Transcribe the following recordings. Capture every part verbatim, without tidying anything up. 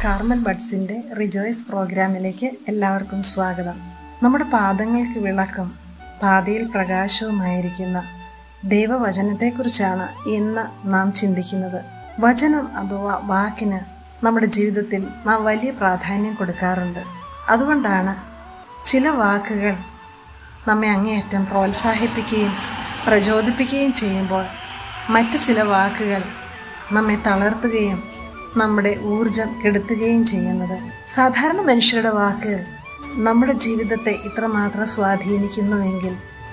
Carmel ബഡ്സിൻ്റെ rejoice പ്രോഗ്രാമിലേക്ക് എല്ലാവർക്കും സ്വാഗതം. നമ്മുടെ പാദങ്ങൾക്ക് വിളക്കും പാതയിൽ പ്രകാശവുമായിരിക്കുന്ന ദൈവവചനത്തെക്കുറിച്ചാണ് ഇന്ന് നാം ചിന്തിക്കുന്നത്. വചനം അഥവാ വാക്കിന് നമ്മുടെ ജീവിതത്തിൽ നാം വലിയ പ്രാധാന്യം കൊടുക്കാറുണ്ട്. അതുകൊണ്ടാണ് ചില വാക്കുകൾ നമ്മെ അങ്ങേയറ്റം പ്രോത്സാഹിപ്പിക്കുകയും പ്രചോദിപ്പിക്കുകയും ചെയ്യുമ്പോൾ മറ്റ് ചില വാക്കുകൾ നമ്മെ തളർത്തുകയും നമ്മുടെ ഊർജം കെടുത്തുകയും ചെയ്യുന്നത്. സാധാരണ മനുഷ്യരുടെ വാക്കുകൾ നമ്മുടെ ജീവിതത്തെ ഇത്രമാത്രം സ്വാധീനിക്കുന്നുവെങ്കിൽ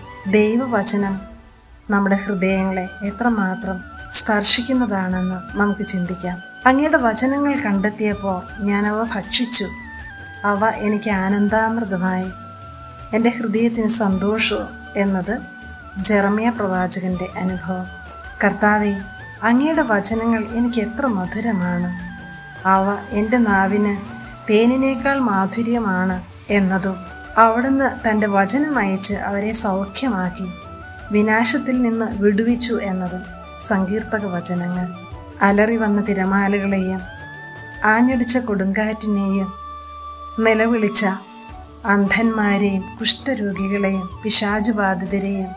ദൈവവചനം നമ്മുടെ ഹൃദയങ്ങളെ എത്രമാത്രം സ്പർശിക്കുന്നതാണെന്ന് നമുക്ക് ചിന്തിക്കാം. അങ്ങയുടെ വചനങ്ങൾ കണ്ടെത്തിയപ്പോൾ ഞാനവ ഭക്ഷിച്ചു. അവ എനിക്ക് ആനന്ദാമൃതമായി, എൻ്റെ ഹൃദയത്തിന് സന്തോഷവും എന്നത് ജെറമ്യ പ്രവാചകൻ്റെ അനുഭവം. കർത്താവേ, അങ്ങയുടെ വചനങ്ങൾ എനിക്ക് എത്ര മധുരമാണ്, അവ എൻ്റെ നാവിന് തേനിനേക്കാൾ മാധുര്യമാണ് എന്നതും അവിടുന്ന് തൻ്റെ വചനം അയച്ച് അവരെ സൗഖ്യമാക്കി വിനാശത്തിൽ നിന്ന് വിടുവിച്ചു എന്നതും സങ്കീർത്തക വചനങ്ങൾ. അലറി വന്ന തിരമാലകളെയും ആഞ്ഞടിച്ച കൊടുങ്കാറ്റിനെയും നിലവിളിച്ച അന്ധന്മാരെയും കുഷ്ഠരോഗികളെയും പിശാചുബാധിതരെയും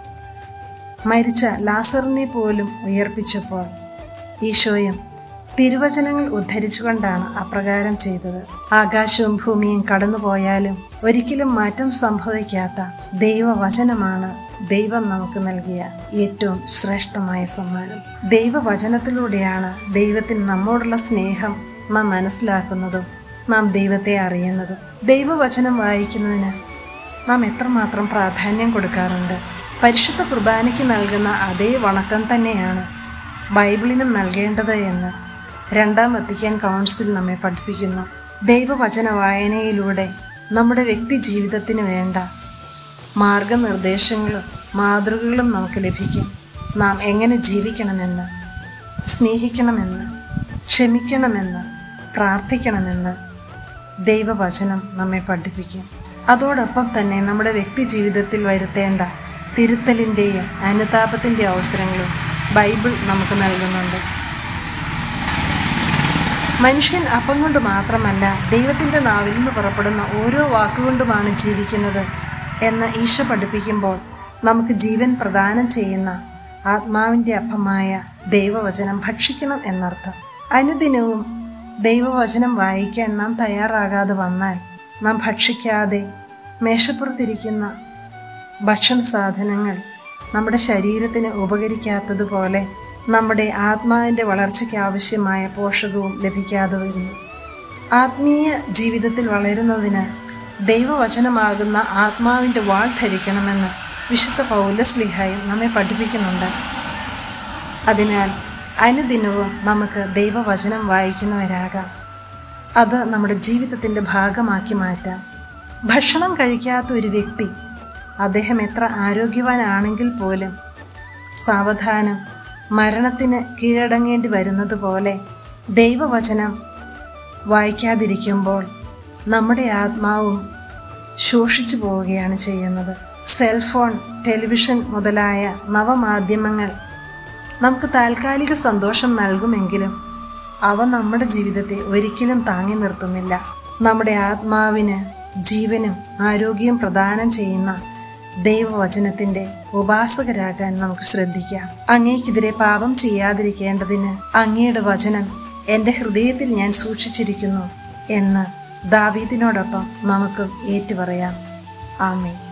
മരിച്ച ലാസറിനെ പോലും ഉയർപ്പിച്ചപ്പോൾ ഈശോയും തിരുവചനങ്ങൾ ഉദ്ധരിച്ചുകൊണ്ടാണ് അപ്രകാരം ചെയ്തത്. ആകാശവും ഭൂമിയും കടന്നുപോയാലും ഒരിക്കലും മാറ്റം സംഭവിക്കാത്ത ദൈവവചനമാണ് ദൈവം നമുക്ക് നൽകിയ ഏറ്റവും ശ്രേഷ്ഠമായ സമ്മാനം. ദൈവവചനത്തിലൂടെയാണ് ദൈവത്തിന് നമ്മോടുള്ള സ്നേഹം നാം മനസ്സിലാക്കുന്നതും നാം ദൈവത്തെ അറിയുന്നതും. ദൈവവചനം വായിക്കുന്നതിന് നാം എത്രമാത്രം പ്രാധാന്യം കൊടുക്കാറുണ്ട്. പരിശുദ്ധ കുർബാനയ്ക്ക് നൽകുന്ന അതേ വണക്കം തന്നെയാണ് ബൈബിളിനും നൽകേണ്ടത് എന്ന് രണ്ടാം വത്തിക്കാൻ കൗൺസിൽ നമ്മെ പഠിപ്പിക്കുന്നു. ദൈവവചന വായനയിലൂടെ നമ്മുടെ വ്യക്തി ജീവിതത്തിന് വേണ്ട മാർഗനിർദ്ദേശങ്ങളും മാതൃകകളും നമുക്ക് ലഭിക്കും. നാം എങ്ങനെ ജീവിക്കണമെന്ന്, സ്നേഹിക്കണമെന്ന്, ക്ഷമിക്കണമെന്ന്, പ്രാർത്ഥിക്കണമെന്ന് ദൈവവചനം നമ്മെ പഠിപ്പിക്കും. അതോടൊപ്പം തന്നെ നമ്മുടെ വ്യക്തി ജീവിതത്തിൽ വരുത്തേണ്ട തിരുത്തലിൻ്റെയും അനുതാപത്തിൻ്റെ അവസരങ്ങളും ബൈബിൾ നമുക്ക് നൽകുന്നുണ്ട്. മനുഷ്യൻ അപ്പം കൊണ്ട് മാത്രമല്ല ദൈവത്തിൻ്റെ നാവിൽ നിന്ന് പുറപ്പെടുന്ന ഓരോ വാക്കുകൊണ്ടുമാണ് ജീവിക്കുന്നത് എന്ന് ഈശോ പഠിപ്പിക്കുമ്പോൾ നമുക്ക് ജീവൻ പ്രദാനം ചെയ്യുന്ന ആത്മാവിൻ്റെ അപ്പമായ ദൈവവചനം ഭക്ഷിക്കണം എന്നർത്ഥം. അനുദിനവും ദൈവവചനം വായിക്കാൻ നാം തയ്യാറാകാതെ വന്നാൽ നാം ഭക്ഷിക്കാതെ മേശപ്പുറത്തിരിക്കുന്ന ഭക്ഷണ സാധനങ്ങൾ നമ്മുടെ ശരീരത്തിന് ഉപകരിക്കാത്തതുപോലെ നമ്മുടെ ആത്മാവിൻ്റെ വളർച്ചയ്ക്ക് ആവശ്യമായ പോഷകവും ലഭിക്കാതെ വരുന്നു. ആത്മീയ ജീവിതത്തിൽ വളരുന്നതിന് ദൈവവചനമാകുന്ന ആത്മാവിൻ്റെ വാൾ ധരിക്കണമെന്ന് വിശുദ്ധ പൗലോസ്ലീഹായും നമ്മെ പഠിപ്പിക്കുന്നുണ്ട്. അതിനാൽ അനുദിനവും നമുക്ക് ദൈവവചനം വായിക്കുന്നവരാകാം. അത് നമ്മുടെ ജീവിതത്തിൻ്റെ ഭാഗമാക്കി മാറ്റാം. ഭക്ഷണം കഴിക്കാത്ത ഒരു വ്യക്തി അദ്ദേഹം എത്ര ആരോഗ്യവാനാണെങ്കിൽ പോലും സാവധാനം മരണത്തിന് കീഴടങ്ങേണ്ടി വരുന്നത് പോലെ ദൈവവചനം വായിക്കാതിരിക്കുമ്പോൾ നമ്മുടെ ആത്മാവും ശോഷിച്ചു പോവുകയാണ് ചെയ്യുന്നത്. സെൽഫോൺ, ടെലിവിഷൻ മുതലായ നവമാധ്യമങ്ങൾ നമുക്ക് താൽക്കാലിക സന്തോഷം നൽകുമെങ്കിലും അവ നമ്മുടെ ജീവിതത്തെ ഒരിക്കലും താങ്ങി നിർത്തുന്നില്ല. നമ്മുടെ ആത്മാവിന് ജീവനും ആരോഗ്യവും പ്രദാനം ചെയ്യുന്ന ദൈവവചനത്തിൻ്റെ ഉപാസകരാകാൻ നമുക്ക് ശ്രദ്ധിക്കാം. അങ്ങേക്കെതിരെ പാപം ചെയ്യാതിരിക്കേണ്ടതിന് അങ്ങയുടെ വചനം എൻ്റെ ഹൃദയത്തിൽ ഞാൻ സൂക്ഷിച്ചിരിക്കുന്നു എന്ന് ദാവീദിനോടൊപ്പം നമുക്ക് ഏറ്റുപറയാം. ആമേൻ.